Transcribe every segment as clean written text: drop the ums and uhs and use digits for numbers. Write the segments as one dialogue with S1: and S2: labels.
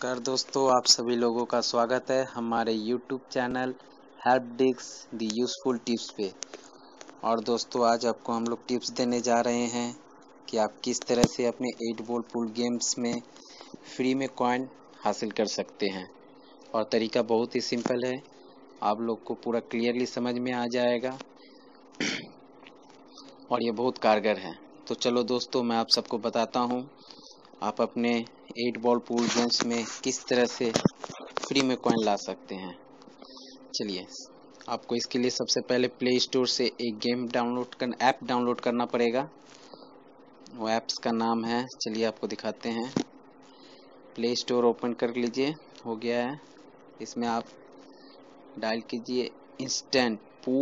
S1: नमस्कार दोस्तों, आप सभी लोगों का स्वागत है हमारे YouTube channel help desk the useful tips पे। और दोस्तों, आज आपको हम लोग टिप्स देने जा रहे हैं कि आप किस तरह से अपने 8 बॉल पूल गेम्स में फ्री में कॉइन हासिल कर सकते हैं। और तरीका बहुत ही सिंपल है, आप लोग को पूरा क्लियरली समझ में आ जाएगा और ये बहुत कारगर है। तो चलो दोस्तों, मैं आप सबको बताता हूँ आप अपने 8 बॉल पूल गेम्स में किस तरह से फ्री में कॉइन ला सकते हैं। चलिए, आपको इसके लिए सबसे पहले प्ले स्टोर से एक ऐप डाउनलोड करना पड़ेगा। वो ऐप्स का नाम है, चलिए आपको दिखाते हैं। प्ले स्टोर ओपन कर लीजिए, हो गया है। इसमें आप डायल कीजिए इंस्टेंट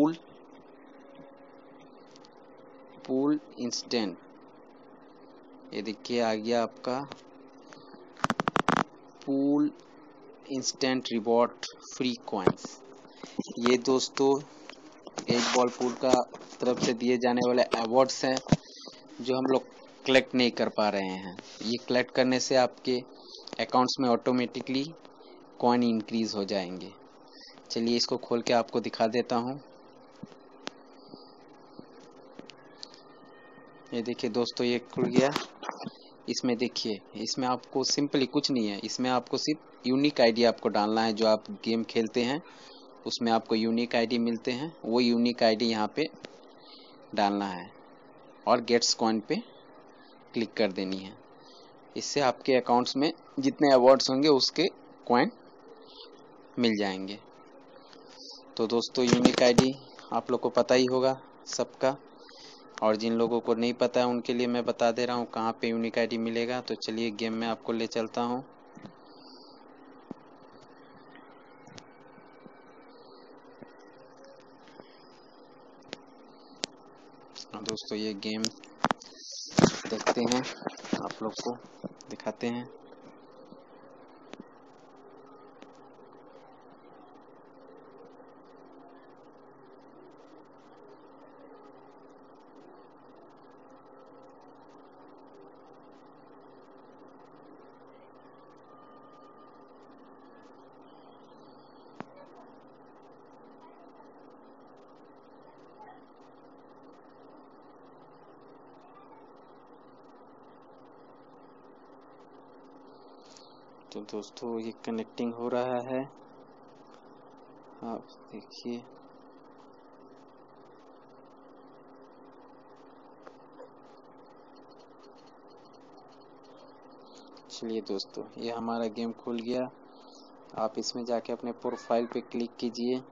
S1: पूल इंस्टेंट। ये देखिए आ गया आपका pool instant reward free coins. ये दोस्तों 8 बॉल पूल का तरफ से दिए जाने वाले अवार्ड्स हैं जो हम लोग कलेक्ट नहीं कर पा रहे हैं। ये कलेक्ट करने से आपके अकाउंट्स में ऑटोमेटिकली कॉइन इंक्रीज हो जाएंगे। चलिए इसको खोल के आपको दिखा देता हूँ। ये देखिए दोस्तों, ये खुल गया। इसमें देखिए, इसमें आपको सिंपली कुछ नहीं है, इसमें आपको सिर्फ यूनिक आईडी आपको डालना है। जो आप गेम खेलते हैं उसमें आपको यूनिक आईडी मिलते हैं, वो यूनिक आईडी यहाँ पे डालना है और गेट्स कॉइन पे क्लिक कर देनी है। इससे आपके अकाउंट्स में जितने अवार्ड्स होंगे उसके कॉइन मिल जाएंगे। तो दोस्तों, यूनिक आईडी आप लोग को पता ही होगा सबका, और जिन लोगों को नहीं पता है उनके लिए मैं बता दे रहा हूँ कहाँ पे यूनिक आईडी मिलेगा। तो चलिए गेम में आपको ले चलता हूँ। दोस्तों, ये गेम देखते हैं, आप लोग को दिखाते हैं। तो दोस्तों, ये कनेक्टिंग हो रहा है, आप देखिए। चलिए दोस्तों, ये हमारा गेम खुल गया। आप इसमें जाके अपने प्रोफाइल पे क्लिक कीजिए।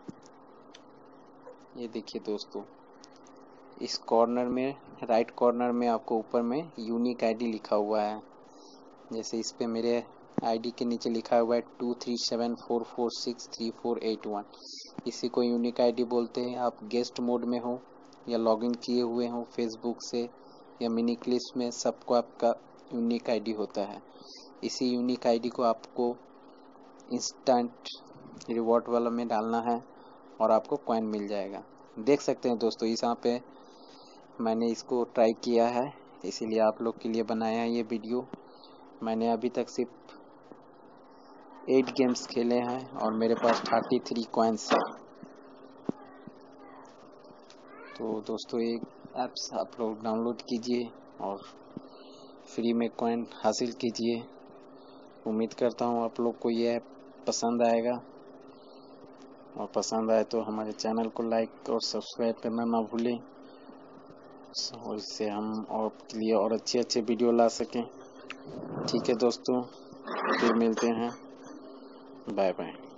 S1: ये देखिए दोस्तों, इस कॉर्नर में, राइट कॉर्नर में आपको ऊपर में यूनिक आईडी लिखा हुआ है। जैसे इस पे मेरे आईडी के नीचे लिखा हुआ है 2374463481। इसी को यूनिक आईडी बोलते हैं। आप गेस्ट मोड में हो या लॉगिन किए हुए हो फेसबुक से या मिनी क्लिप्स में, सबको आपका यूनिक आईडी होता है। इसी यूनिक आईडी को आपको इंस्टेंट रिवॉर्ड वाला में डालना है और आपको कॉइन मिल जाएगा। देख सकते हैं दोस्तों, इस यहाँ पे मैंने इसको ट्राई किया है, इसीलिए आप लोग के लिए बनाया है ये वीडियो। मैंने अभी तक सिर्फ 8 गेम्स खेले हैं और मेरे पास 33 कॉइन्स हैं। तो दोस्तों, एक ऐप्स आप लोग डाउनलोड कीजिए और फ्री में कॉइन हासिल कीजिए। उम्मीद करता हूँ आप लोग को ये ऐप पसंद आएगा, और पसंद आए तो हमारे चैनल को लाइक और सब्सक्राइब करना ना भूलें, और इससे हम आपके लिए और अच्छे वीडियो ला सकें। ठीक है दोस्तों, फिर मिलते हैं। Bye bye.